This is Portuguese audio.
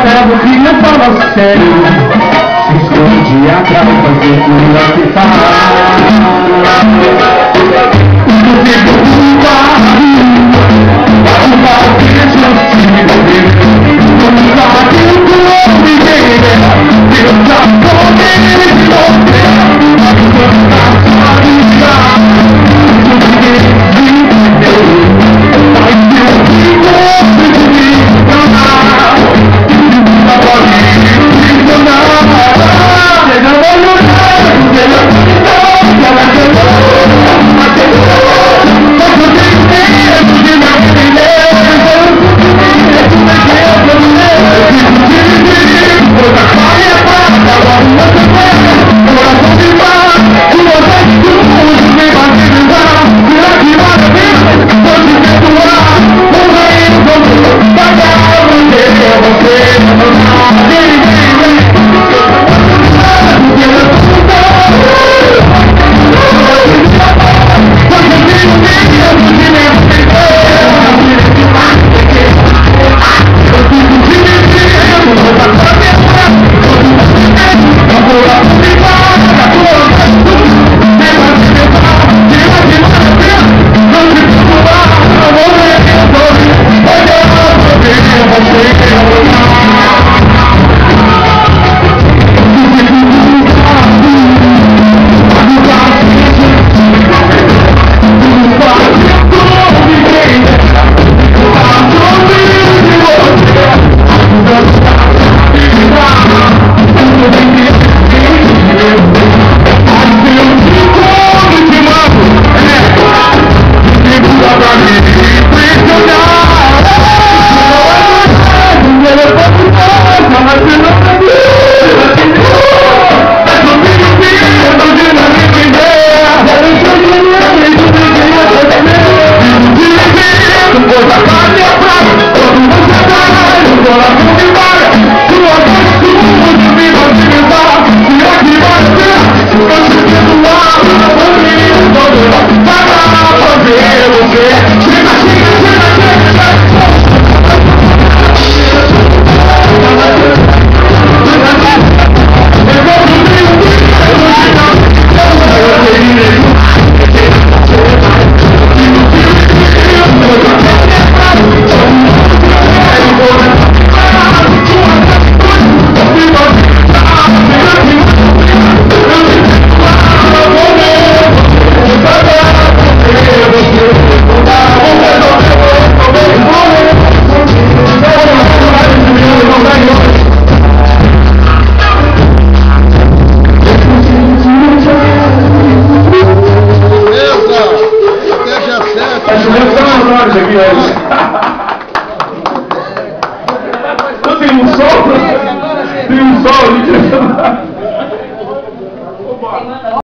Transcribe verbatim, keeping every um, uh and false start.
leva o que não fala sério, se esconde atrás da cultura que faz. O tempo do barro, o barro que é justiça dele, o barro que o homem dele, Deus já pode resolver, Deus já sabe usar, tudo que entendeu, vai ser o que você me enganar, não pode enganar, seja voluntado, seja voluntado, ela tem um sol, tem um sol,